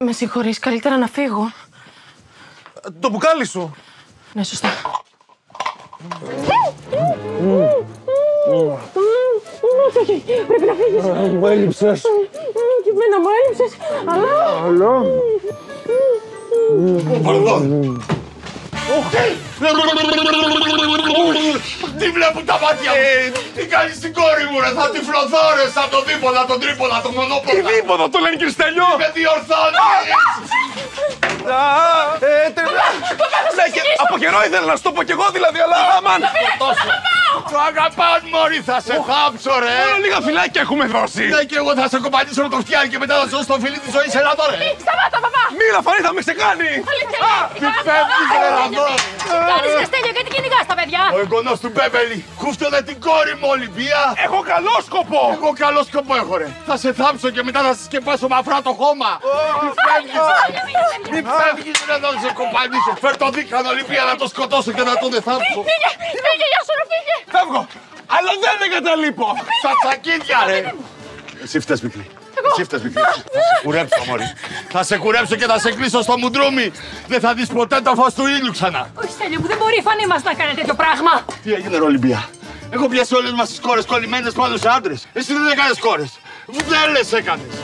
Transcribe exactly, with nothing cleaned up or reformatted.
Με συγχωρείς, καλύτερα να φύγω. Το μπουκάλι σου. Ναι, σωστά. Όχι, πρέπει να φύγεις. Μου έλειψες. Και εμένα μου έλειψες, αλλά... Αλλά... Παρδόν. Τι βλέπουν τα μάτια μου! Τι κάνεις στην κόρη μου ρε! Θα τυφλωθώ ρε! Σαν το δίποδα, τον τρίποδα, τον μονόποδα! Τι δίποδα, το λένε κύριε Στέλιο! Με διορθώνεις! Από καιρό ήθελα να σου το πω κι εγώ δηλαδή, αλλά αμάν! Το αγαπάω μωρή, θα σε θάψω ρε! Μόνο λίγα φυλάκια έχουμε δώσει! Ναι και εγώ θα σε κομπανίσω με το φτιάρι και μετά θα σου δώσω το φιλί της ζωής σε ένα τώρα! Σταμάτα, παπά! Μίλα φανή, θα με ξεκάνει! Τι φεύγεις ρε να δω! Τι κάνεις, Καστέλιο, γιατί κυνηγάς τα παιδιά! Ο εγγονός του Μπέμπελη χούφτωνε την κόρη μου Ολυμπία! Έχω καλό σκοπό! Εγώ καλό σκοπό έχω ρε! Θα σε θάψω και μετά θα σε σκεπάσω με αφρά το χώμα! Τι φεύγεις ρε! Τι φεύγεις ρε να σε κομπανίσω! Φέρ το δίχανο Ολυμπία να το σκοτώσω και να τον εθάψω! Φύγε, φύγε, γεια σου ρε, φύγε! Φεύγω! Αλλά δεν εγκαταλείπω! Στα τσακίδια ρε! Εσύ φταίς μικρή. Εσύ φταίς μικρή. Θα σε κουρέψω μωρή. Θα σε κουρέψω και θα σε κλείσω στο μουντρούμι. Δεν θα δεις ποτέ το φως του ήλιου ξανά. Όχι, Στέλιο μου, δεν μπορεί η φανή μας να κάνει τέτοιο πράγμα. Τι έγινε ρε Ολυμπία. Έχω πιάσει όλες μας τις κόρες κολλημένες πάνω σε άντρες. Εσύ δεν έκανες κόρες. Βδέλες έκανες.